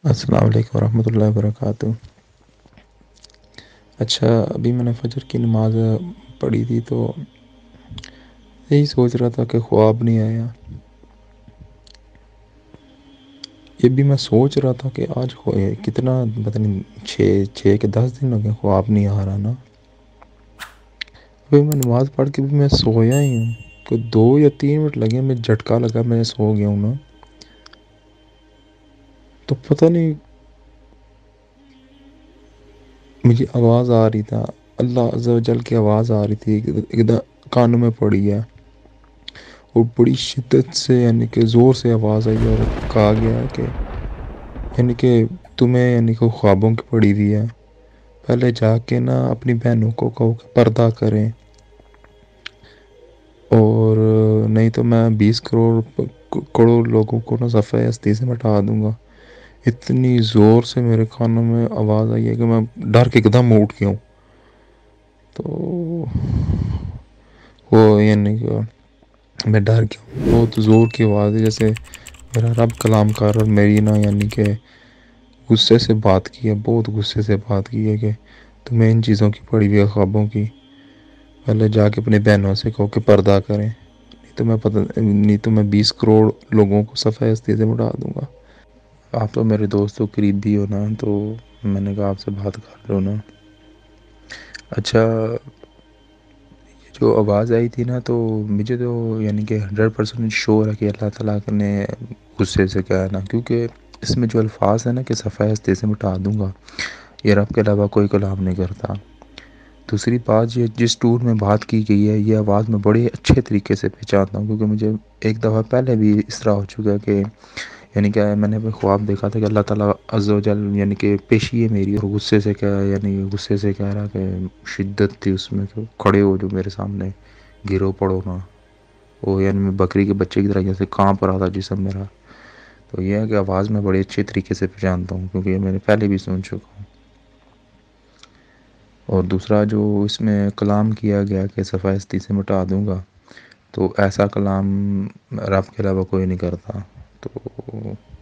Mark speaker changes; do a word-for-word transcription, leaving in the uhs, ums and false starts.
Speaker 1: السلام علیکم ورحمۃ اللہ وبرکاتہ۔ اچھا، ابھی میں نے فجر کی نماز پڑھی تھی تو یہی سوچ رہا تھا کہ خواب نہیں آیا۔ یہ بھی میں سوچ رہا تھا کہ آج کتنا پتہ نہیں چھ چھ کے دس دن ہو گئے خواب نہیں آ رہا نا۔ ابھی میں نماز پڑھ کے بھی میں سویا ہی ہوں، کوئی دو یا تین منٹ لگے میں جھٹکا لگا میں سو گیا ہوں نا۔ تو پتہ نہیں مجھے آواز آ رہی تھا، اللہ عز و جل کی آواز آ رہی تھی، ایک دم کانوں میں پڑی ہے اور بڑی شدت سے، یعنی کہ زور سے آواز آئی اور کہا گیا ہے کہ یعنی کہ تمہیں یعنی کہ خوابوں کی پڑی ہوئی ہے، پہلے جا کے نا اپنی بہنوں کو کہو کہ پردہ کریں، اور نہیں تو میں بیس کروڑ کروڑ لوگوں کو نا صفحہ ہستی سے مٹا دوں گا۔ اتنی زور سے میرے کانوں میں آواز آئی ہے کہ میں ڈر کے ایک دم اٹھ گیا ہوں۔ تو وہ یعنی کہ میں ڈر گیا ہوں، بہت زور کی آواز ہے، جیسے میرا رب کلام کر اور میری نا یعنی کہ غصے سے بات کی ہے، بہت غصے سے بات کی ہے کہ تمہیں ان چیزوں کی پڑی ہوئی ہے خوابوں کی، پہلے جا کے اپنی بہنوں سے کہو کہ پردہ کریں، نہیں تو میں پتہ نہیں تو میں بیس کروڑ لوگوں کو صفحہ ہستی سے مٹا دوں گا۔ آپ تو میرے دوستوں قریب بھی ہو نا، تو میں نے کہا آپ سے بات کر لو نا۔ اچھا، جو آواز آئی تھی نا تو مجھے تو یعنی کہ ہنڈریڈ پرسینٹ شور ہے کہ اللہ تعالیٰ نے غصے سے کہا ہے نا، کیونکہ اس میں جو الفاظ ہیں نا کہ صفحہ ہستی سے مٹا دوں گا، یہ رب کے علاوہ کوئی کلام نہیں کرتا۔ دوسری بات، یہ جس ٹور میں بات کی گئی ہے یہ آواز میں بڑے اچھے طریقے سے پہچانتا ہوں، کیونکہ مجھے ایک دفعہ پہلے بھی اس طرح ہو چکا ہے کہ یعنی کہ میں نے خواب دیکھا تھا کہ اللہ تعالیٰ عز و جل یعنی کہ پیشی ہے میری، اور غصے سے کہا، یعنی غصے سے کہہ رہا کہ شدت تھی اس میں کہ کھڑے ہو جو میرے سامنے، گرو پڑو نا، وہ یعنی میں بکری کے بچے کی طرح جیسے کانپ رہا تھا جسم میرا۔ تو یہ ہے کہ آواز میں بڑے اچھے طریقے سے پہچانتا ہوں، کیونکہ یہ میں نے پہلے بھی سن چکا ہوں۔ اور دوسرا جو اس میں کلام کیا گیا کہ صفحہ ہستی سے مٹا دوں گا، تو ایسا کلام رب کے علاوہ کوئی نہیں کرتا۔ تو